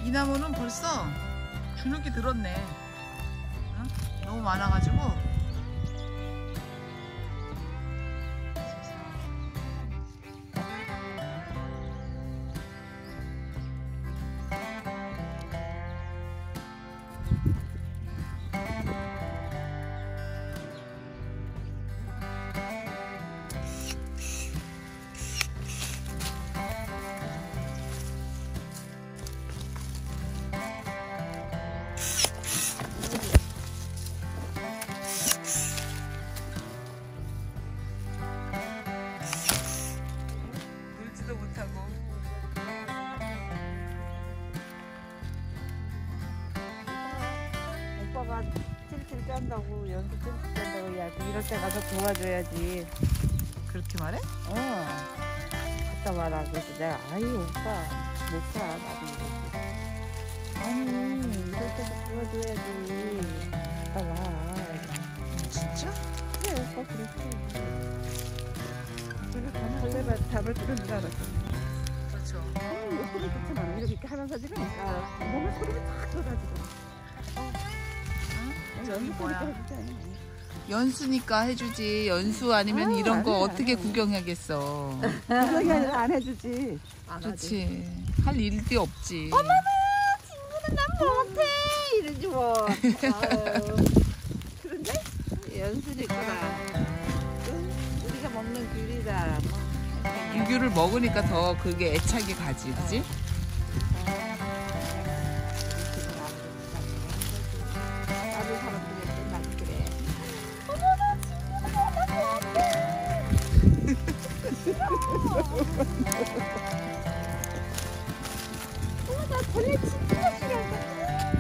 이 나무는 벌써 주눅이 들었네. 응? 너무 많아가지고. 오빠가 찔찔 짠다고 연수 찔찔 짠다고 야 이럴 때 가서 도와줘야지. 그렇게 말해? 갔다 와라. 그래서 내가 아이 오빠 못 가. 나도 이러지. 아니 이럴 때도 도와줘야지. 갔다 와. 진짜? 그래 오빠 그랬어. 내가 가만히 내가 답을 들은 줄 알았어. 그렇죠. 소리 좋잖아. 이렇게 하면서 지르니까 몸에 소리가 탁 쏟아지고. 저기 뭐야? 연수니까 해주지. 연수 아니면 이런 거 어떻게 구경하겠어. 구경이 아니라 안 해주지. 그렇지. 할 일도 없지. 어머나 친구는 난 못해 이러지 뭐. 그런데 연수니까 우리가 먹는 귤이다. 유규를 먹으니까 더 그게 애착이 가지, 그지? 나 벌레 진짜 싫어한다.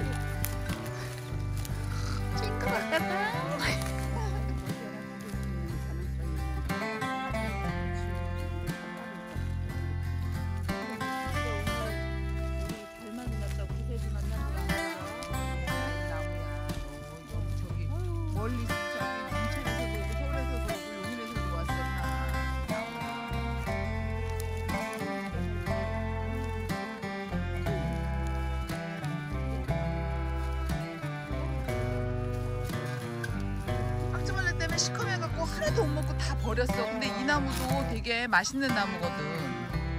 멀리 인천에서도 오고 서울에서도 오고 용인에서도 왔었나. 깍지벌레 때문에 시커매갖고 하나도 못 먹고 다 버렸어. 근데 이 나무도 되게 맛있는 나무거든.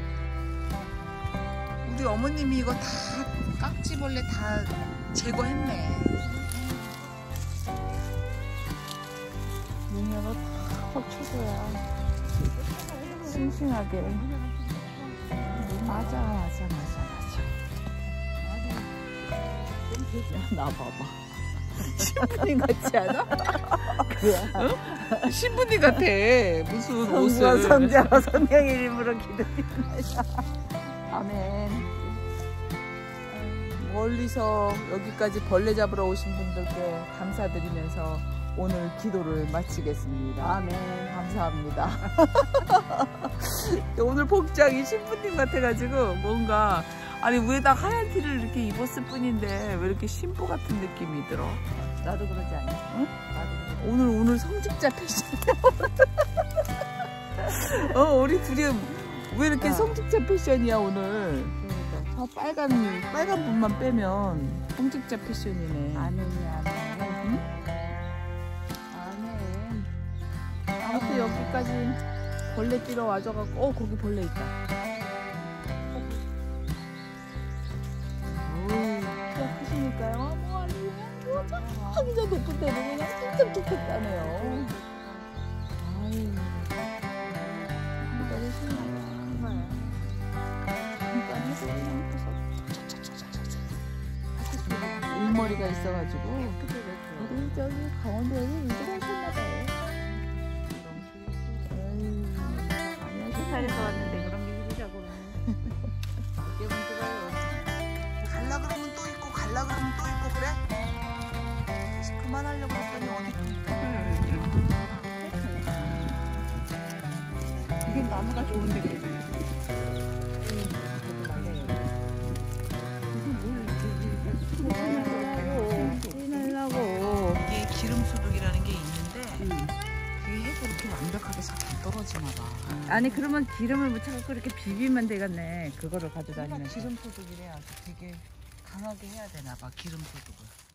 우리 어머님이 이거 다 깍지벌레 다 제거했네. 농약을 팍팍 쳐줘야 싱싱하게. 맞아. 나 봐봐. 신부님 같지 않아? 그래. 응? 신부님 같아. 무슨 옷을. 성자와 성령의 이름으로 기도드립니다. 아멘. 멀리서 여기까지 벌레 잡으러 오신 분들께 감사드리면서 오늘 기도를 마치겠습니다. 아멘. 감사합니다. 오늘 복장이 신부님 같아가지고 뭔가 아니 위에다 하얀 티를 이렇게 입었을 뿐인데 왜 이렇게 신부 같은 느낌이 들어? 나도 그러지 않니? 응? 나도 그러지. 오늘 성직자 패션이야. 우리 둘이 왜 이렇게 성직자 패션이야 오늘? 그러니까. 빨간 분만 빼면 성직자 패션이네. 아멘이 아멘. 응? 아멘. 아무튼 여기까지 벌레 뛰러 와줘갖고 거기 벌레 있다. 키가 크시니까요. 뭐 아니면 하기자 높은 데는 그냥 진짜 좋겠다네요. 아유, 너무 신나요. 잠깐 해서 그냥 커서 울머리가 있어가지고 우리 저기 강원도에 일을 하셨나봐요. 세상에서 왔는데 그런 게 일이라고. 갈라 그러면 또 있고 갈라 그러면 또 있고 그래? 그만하려고 했더니 어디 이게 나무가 좋은데 그래. 이게 기름 소독이라는 게 있는데 그게 해도 이렇게 완벽하게 잘 안 떨어지나 봐. 아니 그러면 기름을 묻혀갖고 이렇게 비비면 되겠네. 그거를 가져다니면. 기름 소독이래. 아주 되게 강하게 해야 되나 봐, 기름 소독을.